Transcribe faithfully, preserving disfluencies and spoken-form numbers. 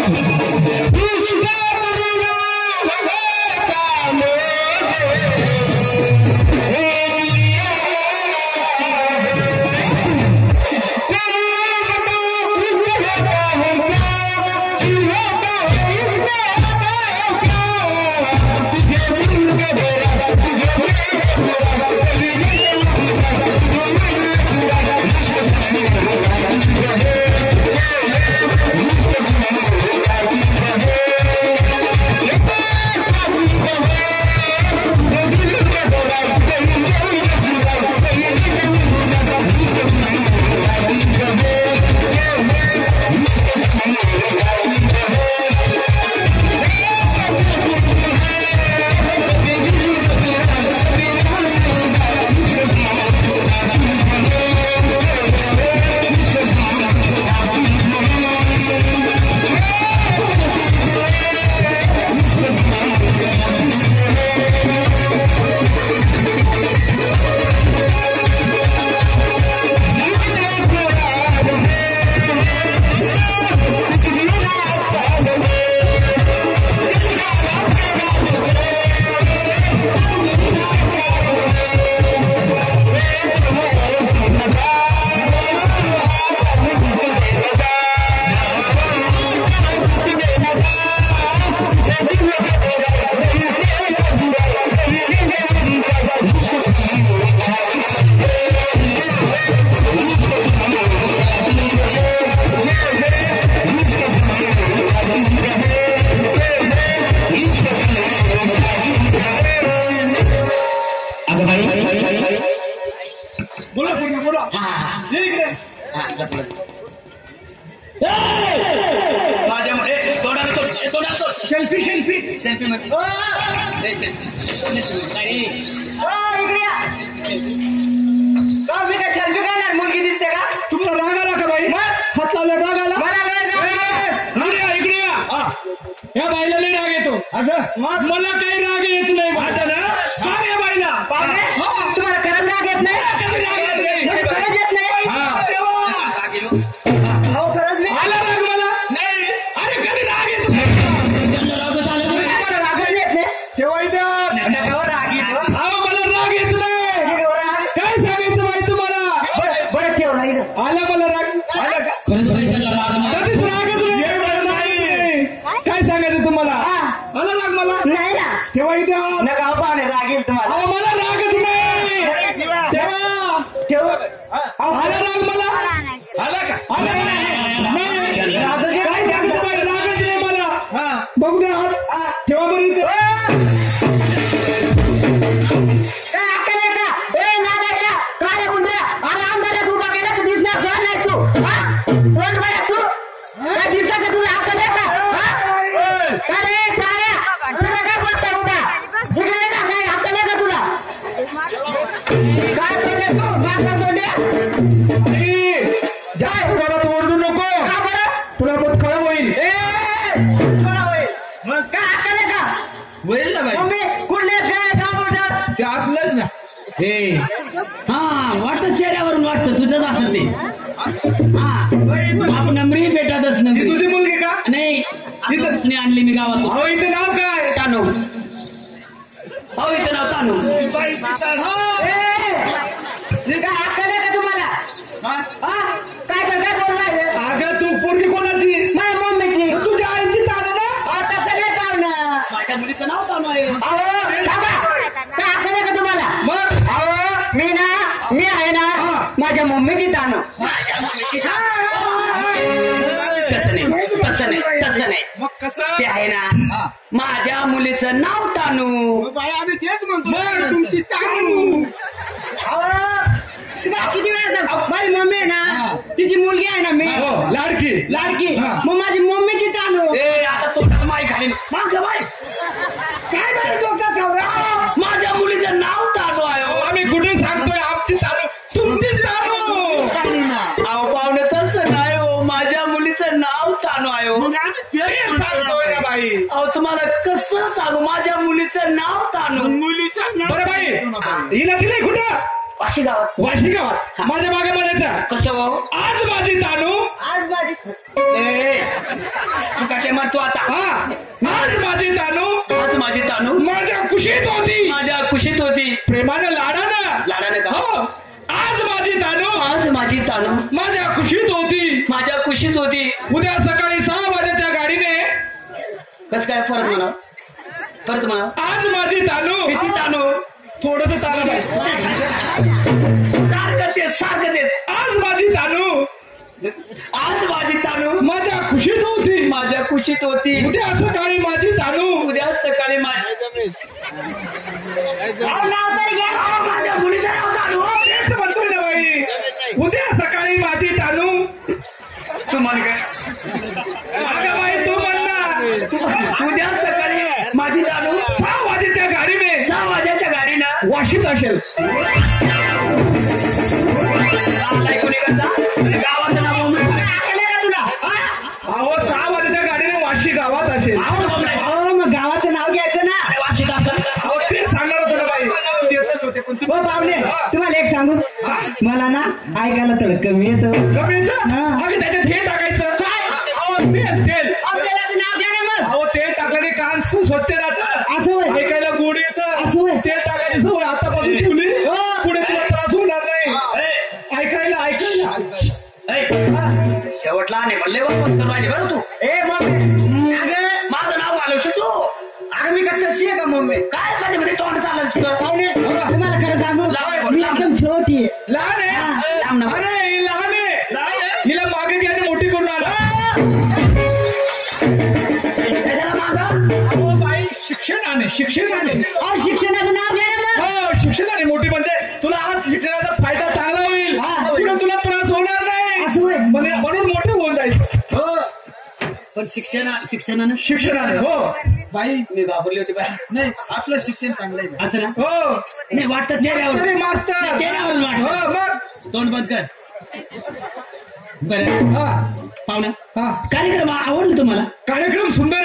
Selfie selfie selfie मध्ये मी काय selfie काढणार मुलगी दिसते का तुम्हाला राग आला का बाई हात लावला राग आला इकडे या बाईला लई राग येतो असं मला काही राग येत नाही असं ना सांग या बाईला तुम्हाला खरंच राग येत नाही खरंच येत नाही खरंच नाही आला राग मला नाही अरे कधी राग येत तेव्हा राग येतो मला राग येत नाही काय सांगायचं बाई तुम्हाला बरं ठेव नाही आला मला राग आला का कधीच राग नाही काय सांगायचं तुम्हाला आला राग मला नाही ना तेव्हा इथे नका पाहणे राग येईल तुम्हाला मला रागच नाही तेव्हा ठेव आला राग मला आला का आला नाही काय सांगतो बाई रागच नाही मला बघू द्या ठेवा बरं इथे हा वाटत चेहऱ्यावरून वाटतं तुझंच असं ते हा नंबरी भेटतच नंबरी तुझी मुलगी का नाही तिथं आणली मी गावात अहो इथं नाव काय तानू अहो इथं नाव तानू काय अक्कल आहे का तुम्हाला काय काय बोललाय अगं तू पोरगी कोणाची माझ्या मम्मीची तुझ्या आईची तानू ना तसं नाही तानू माझ्या मुलीचं नाव तानू आहे काय अक्कल आहे का तुम्हाला मग मी ना मी आहे ना माझ्या मम्मीची तानू तसं नाही तसं नाही तसं नाही मग कसं ते आहे ना माझ्या मुलीचं नाव तानू आम्ही तेच म्हणतो तुमची तानू किती वेळा माझी मम्मी आहे ना तिची मुलगी आहे ना मी लाडकी लाडकी मग माझी मम्मीची तानू आता तोंडात माई खाली माग बाई काय बाई डोक्यात ठेवला माझ्या मुलीचं नाव तानू आहे आम्ही कुठे सांगतोय आमची तानू तुमची तानू अहो पाहुणे तसं नाही हो माझ्या मुलीचं नाव तानू आहे हो सांगतोय ना बाई अहो तुम्हाला कसं सांगू माझ्या मुलीचं नाव तानू मुलीचं नाव बरं बाई हिला दिलंय कुठं वाशी गावात वाशी गावात माझ्या मागे म्हणायचं कसं आज माझी तानू आज माझी तू काय तानू माझ्या खुशीत होती माझ्या खुशीत होती. उद्या सकाळी सहा वाजेच्या गाडीने. कसं काय परत म्हणा परत म्हणा. आज माझी तानू. किती तानू. थोडस तानू पाहिजे. सारखं तेच सारखं तेच. आज माझी तानू. आज माझी तानू माझ्या खुशीत होती माझ्या खुशीत होती. उद्या सकाळी माझी तानू. उद्या सकाळी माझी नाव तरी घ्या. अहो, माझ्या मुलीचं नाव तानू. तेच म्हणतोय ना बाई. उद्या सकाळी माझी तानू. तुम्हाला काय अगं बाई तू म्हणणार उद्या सकाळी माझी तानू सहा वाजेच्या गाडीने. सहा वाजेच्या गाडीनं वाशीत असेल. गावाचं नाव तुला. अहो सहा वाजेच्या गाडीने वाशी गावात असेल. मग गावाचं नाव घ्यायचं ना. वाशीत अहो ते सांगणार होतं ना बाई. हो पाहुणे तुम्हाला एक सांगू मला ना ऐकायला थोडं कमी येतं. कमी येतं? अगं त्याच्यात हे टाकायचं. अहो तेल तेल. आपल्याला नाव द्या ना मग. अहो तेल टाकल्याने कान स्वच्छ राहतं. असं होय. ऐकायला गोड येतं. असं होय. तेल टाकायची सवय आतापासून ठेवली पुढे तुला त्रास होणार नाही. ऐकायला ऐकायला शेवटला नाही म्हणले राहिले बरं तू. ए मम्मी अगं माझं नाव घालू शकतो. अगं मी का तशी आहे का मम्मी. काय माझ्या मध्ये तोंड चाललं तुझं. तुम्हाला खरं सांगू मी एकदम छोटी आहे. लहान आहे. अरे ही लहान आहे. हिला मागे घ्यायला मोठी करून आला. अहो बाई शिक्षणाने शिक्षणाने शिक्षणाचं नाव घ्या ना. हो शिक्षणाने मोठी म्हणजे तुला आज शिक्षणाचा फायदा चांगला होईल. पुढे तुला त्रास होणार नाही. असं होय. म्हणून मोठं होऊन जायचं. हो पण शिक्षण शिक्षणानं शिक्षणाने. हो बाई मी घाबरली होती बाई. नाही आपलं शिक्षण चांगलं आहे असं ना. हो नाही वाटतं चेहऱ्यावर मास्तर चेहऱ्यावर हो मग तोंड बंद कर. बरं हा पाहुणा हा कार्यक्रम आवडला तुम्हाला. कार्यक्रम सुंदर